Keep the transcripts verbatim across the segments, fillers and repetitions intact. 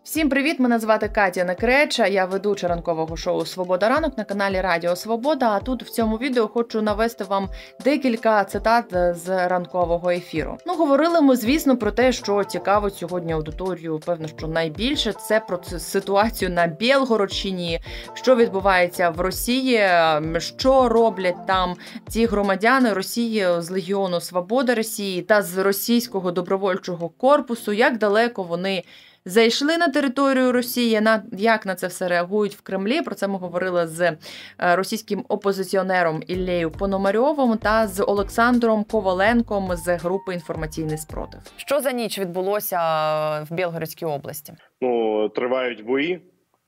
Всім привіт! Мене звати Катя Некреча, я ведуча ранкового шоу «Свобода ранок» на каналі Радіо Свобода. А тут в цьому відео хочу навести вам декілька цитат з ранкового ефіру. Ну, говорили ми, звісно, про те, що цікавить сьогодні аудиторію, певно, що найбільше. Це про ситуацію на Білгородщині, що відбувається в Росії, що роблять там ті громадяни Росії з Легіону Свобода Росії та з російського добровольчого корпусу, як далеко вони зайшли на територію Росії, на як на це все реагують в Кремлі. Про це ми говорили з російським опозиціонером Іллею Пономарьовим та з Олександром Коваленком з групи «Інформаційний спротив». Що за ніч відбулося в Білгородській області? Ну, тривають бої.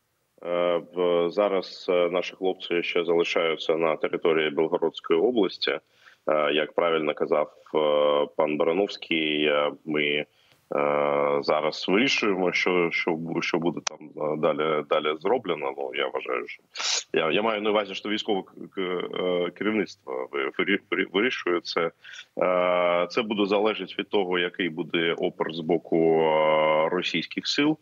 Зараз наші хлопці ще залишаються на території Білгородської області. Як правильно казав пан Барановський, ми зараз вирішуємо, що що що буде там далі далі зроблено. Ну я вважаю, що я я маю на увазі, що військове керівництво вирішує це. Це буде залежати від того, який буде опір з боку російських сил.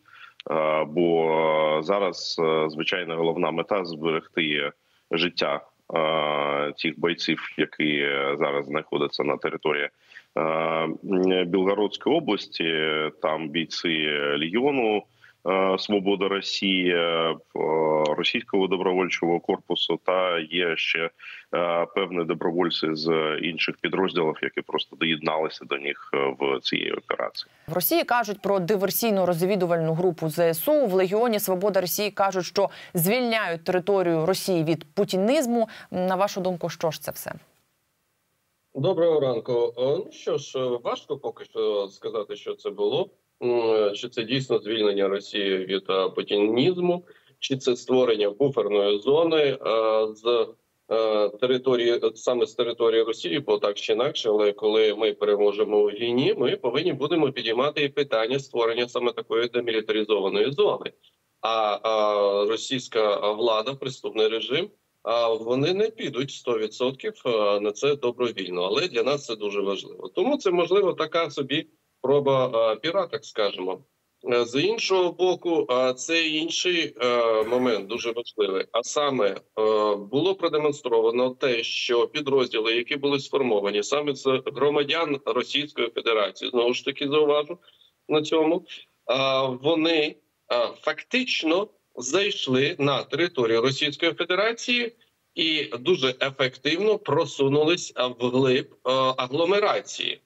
Бо зараз звичайно головна мета зберегти життя тих бойців, які зараз знаходяться на території Білгородської області. Там бійці Легіону Свобода Росії, російського добровольчого корпусу, та є ще певні добровольці з інших підрозділів, які просто доєдналися до них в цій операції. В Росії кажуть про диверсійну розвідувальну групу ЗСУ, в Легіоні Свобода Росії кажуть, що звільняють територію Росії від путінізму. На вашу думку, що ж це все? Доброго ранку. Ну що ж, важко поки що сказати, що це було. Чи це дійсно звільнення Росії від путінізму, чи це створення буферної зони з території, саме з території Росії, бо так чи інакше, але коли ми переможемо у війні, ми повинні будемо підіймати і питання створення саме такої демілітаризованої зони. А, а російська влада, преступний режим, а вони не підуть сто відсотків на це добровільно, але для нас це дуже важливо. Тому це, можливо, така собі проба піра, так скажемо. З іншого боку, це інший момент дуже важливий. А саме було продемонстровано те, що підрозділи, які були сформовані саме з громадян Російської Федерації, знову ж таки зауважу на цьому, вони фактично зайшли на територію Російської Федерації і дуже ефективно просунулись вглиб агломерації.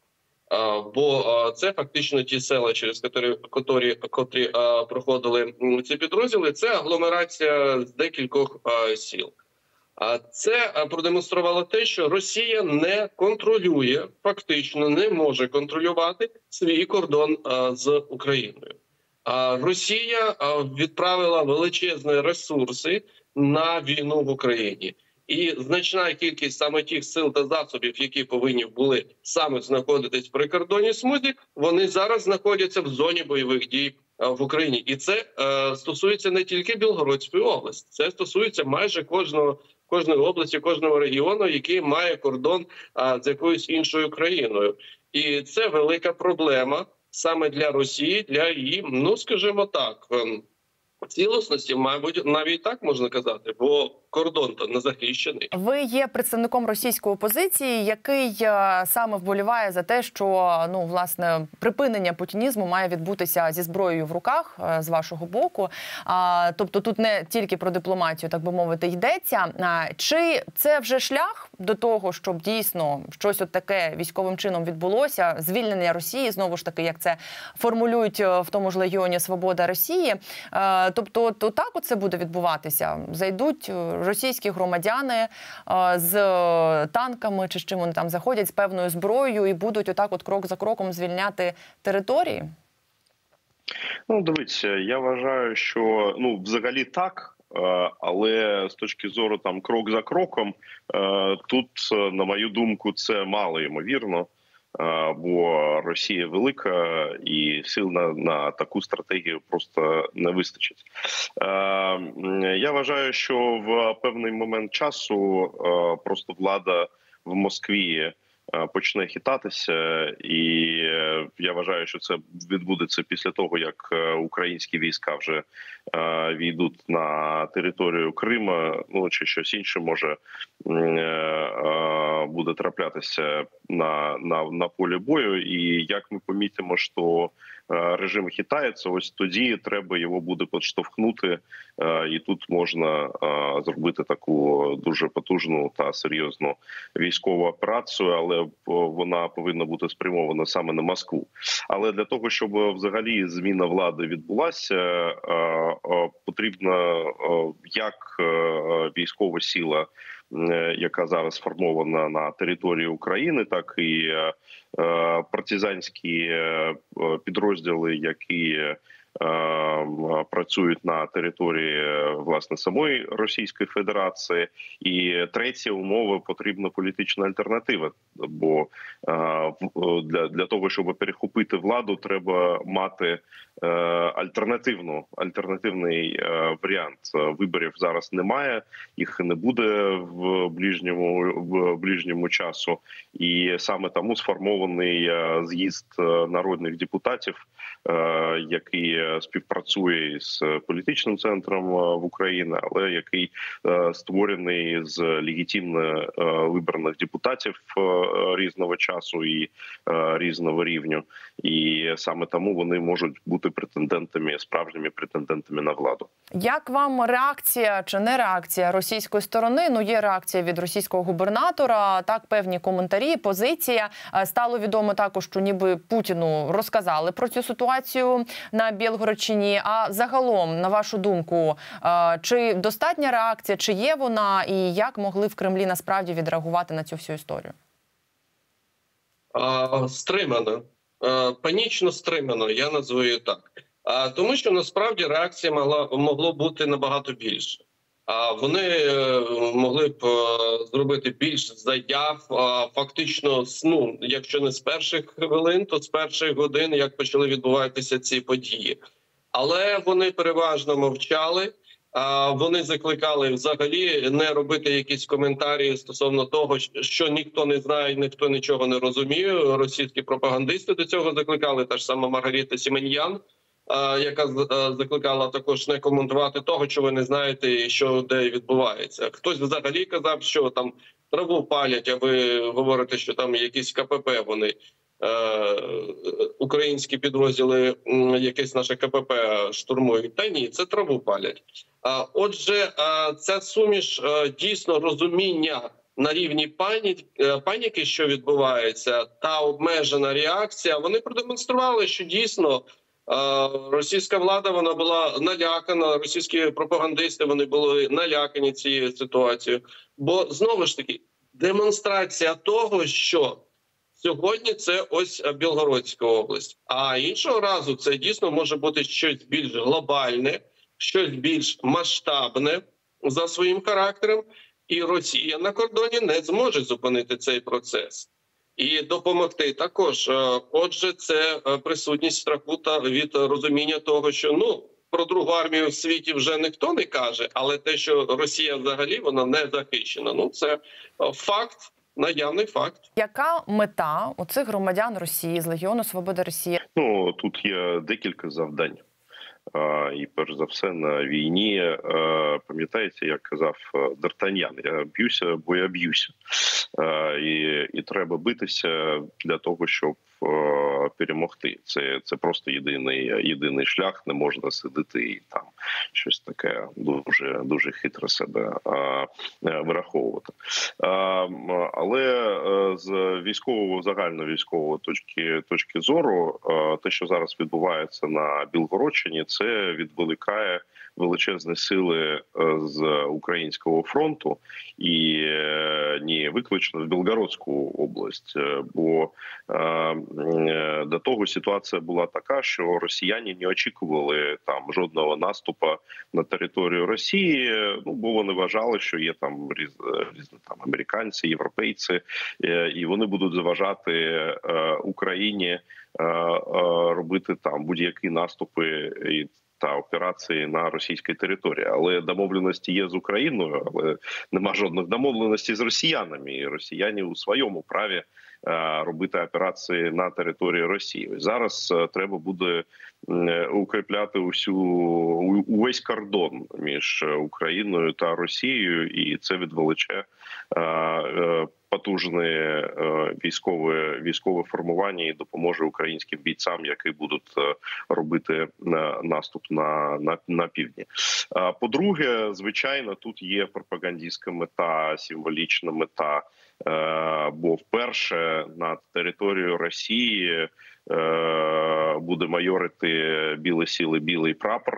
Бо це фактично ті села, через котрі, котрі, котрі проходили ці підрозділи, це агломерація з декількох сіл. А це продемонструвало те, що Росія не контролює, фактично не може контролювати свій кордон з Україною. А Росія відправила величезні ресурси на війну в Україні. І значна кількість саме тих сил та засобів, які повинні були саме знаходитись в прикордонній смузі, вони зараз знаходяться в зоні бойових дій в Україні. І це е, стосується не тільки Білгородської області, це стосується майже кожного, кожної області, кожного регіону, який має кордон е, з якоюсь іншою країною. І це велика проблема саме для Росії, для її, ну скажімо так, е, цілісності, мабуть, навіть так можна казати, бо кордон-то не захищений. Ви є представником російської опозиції, який саме вболіває за те, що, ну, власне, припинення путінізму має відбутися зі зброєю в руках з вашого боку. А, тобто тут не тільки про дипломатію, так би мовити, йдеться. А, чи це вже шлях до того, щоб дійсно щось от таке військовим чином відбулося, звільнення Росії, знову ж таки, як це формулюють в тому ж Легіоні Свобода Росії? А, тобто, то так оце буде відбуватися? Зайдуть російські громадяни з танками, чи з чим вони там заходять, з певною зброєю, і будуть отак от крок за кроком звільняти території? Ну, дивіться, я вважаю, що, ну, взагалі так, але з точки зору там крок за кроком, тут, на мою думку, це мало ймовірно. Бо Росія велика і сил на, на таку стратегію просто не вистачить. Я вважаю, що в певний момент часу просто влада в Москві почне хитатися, і я вважаю, що це відбудеться після того, як українські війська вже війдуть на територію Криму, ну чи щось інше може буде траплятися на, на, на полі бою. І як ми помітимо, що режим хитається, ось тоді треба його буде підштовхнути, і тут можна зробити таку дуже потужну та серйозну військову операцію, але вона повинна бути спрямована саме на Москву. Але для того, щоб взагалі зміна влади відбулася, потрібна як військова сила, яка зараз сформована на території України, так і партизанські підрозділи, які працюють на території власне самої Російської Федерації. І третя умова – потрібна політична альтернатива, бо для, для того, щоб перехопити владу, треба мати альтернативну, альтернативний варіант. Виборів зараз немає, їх не буде в ближньому, в ближньому часу, і саме тому сформований з'їзд народних депутатів, який співпрацює з політичним центром в Україні, але який створений з легітимно вибраних депутатів різного часу і різного рівню. І саме тому вони можуть бути претендентами, справжніми претендентами на владу. Як вам реакція чи не реакція російської сторони? Ну, є реакція від російського губернатора, так, певні коментарі, позиція. Стало відомо також, що ніби Путіну розказали про цю ситуацію на Білгородщині. А загалом, на вашу думку, чи достатня реакція, чи є вона, і як могли в Кремлі насправді відреагувати на цю всю історію? А, стримано. А, панічно стримано, я назву її так. А, тому що насправді реакція могла, могло бути набагато більше. А вони могли б зробити більш заяв, фактично, ну, якщо не з перших хвилин, то з перших годин, як почали відбуватися ці події. Але вони переважно мовчали, вони закликали взагалі не робити якісь коментарі стосовно того, що ніхто не знає, ніхто нічого не розуміє. Російські пропагандисти до цього закликали, та ж сама Маргарита Сімоньян, яка закликала також не коментувати того, що ви не знаєте, що де відбувається. Хтось взагалі казав, що там траву палять, а ви говорите, що там якісь КПП вони, е, українські підрозділи, якесь наше КПП штурмують. Та ні, це траву палять. А, отже, ця суміш дійсно розуміння на рівні пані, паніки, що відбувається, та обмежена реакція, вони продемонстрували, що дійсно російська влада, вона була налякана, російські пропагандисти, вони були налякані цією ситуацією. Бо, знову ж таки, демонстрація того, що сьогодні це ось Білгородська область, а іншого разу це дійсно може бути щось більш глобальне, щось більш масштабне за своїм характером, і Росія на кордоні не зможе зупинити цей процес. І допомогти також. Отже, це присутність страху та від розуміння того, що ну про другу армію в світі вже ніхто не каже, але те, що Росія взагалі вона не захищена, ну це факт, наявний факт. Яка мета у цих громадян Росії з Легіону Свободи Росії? Ну тут є декілька завдань. І перш за все на війні, пам'ятаєте, як казав Д'Артаньян, я б'юся, бо я б'юся. І, і треба битися для того, щоб перемогти. Це, це просто єдиний, єдиний шлях, не можна сидіти і там щось таке дуже, дуже хитро себе а, вираховувати. А, але з військового, загальновійськової точки, точки зору, а, те, що зараз відбувається на Білгородщині, це відволікає величезні сили з українського фронту і не виключно в Білгородську область, бо до того ситуація була така, що росіяни не очікували там жодного наступу на територію Росії, ну бо вони вважали, що є там різні там американці, європейці, і вони будуть заважати Україні робити там будь-які наступи і та операції на російській території. Але домовленості є з Україною, але нема жодних домовленостей з росіянами. І росіяни у своєму праві робити операції на території Росії. Зараз треба буде укріпляти усю увесь кордон між Україною та Росією, і це відволече потужне військове військове формування і допоможе українським бійцям, які будуть робити наступ на, на, на півдні. По-друге, звичайно, тут є пропагандистська мета, символічна мета, бо вперше на територію Росії буде майорити білі сили, білий прапор.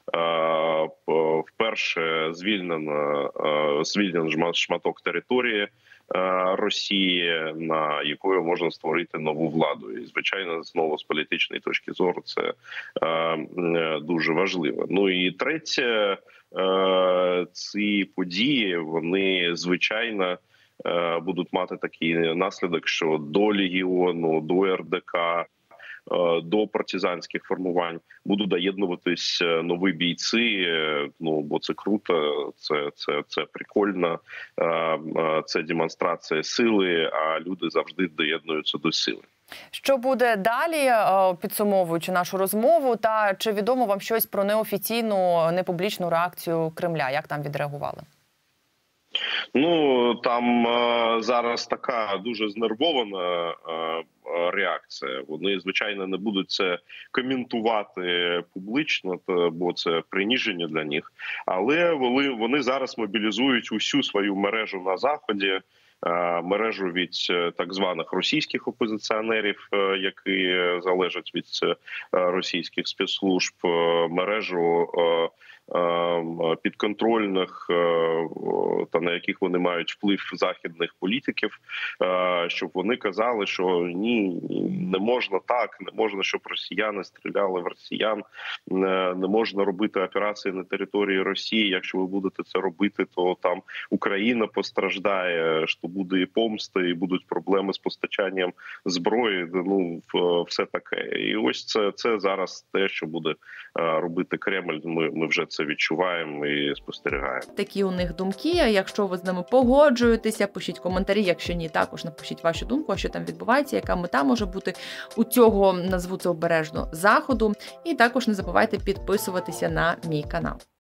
Вперше звільнено звільнено шматок території Росії, на якою можна створити нову владу. І, звичайно, знову з політичної точки зору це дуже важливо. Ну і третє, ці події, вони, звичайно, будуть мати такий наслідок, що до Легіону, до ер де ка, до партизанських формувань будуть доєднуватись нові бійці. Ну бо це круто, це це це прикольно, це демонстрація сили. А люди завжди доєднуються до сили. Що буде далі, підсумовуючи нашу розмову, та чи відомо вам щось про неофіційну, непублічну реакцію Кремля? Як там відреагували? Ну, там е, зараз така дуже знервована е, реакція. Вони, звичайно, не будуть це коментувати публічно, бо це приниження для них. Але вони, вони зараз мобілізують усю свою мережу на Заході, е, мережу від так званих російських опозиціонерів, е, які залежать від е, російських спецслужб, е, мережу е, підконтрольних та на яких вони мають вплив західних політиків, щоб вони казали, що ні, не можна так, не можна, щоб росіяни стріляли в росіян, не можна робити операції на території Росії. Якщо ви будете це робити, то там Україна постраждає, що буде і помста, і будуть проблеми з постачанням зброї. Ну, все таке. І ось це, це зараз те, що буде робити Кремль. Ми, ми вже це відчуваємо і спостерігаємо. Такі у них думки. Якщо ви з ними погоджуєтеся, пишіть коментарі. Якщо ні, також напишіть вашу думку, а що там відбувається, яка мета може бути у цього, назву це обережно, заходу. І також не забувайте підписуватися на мій канал.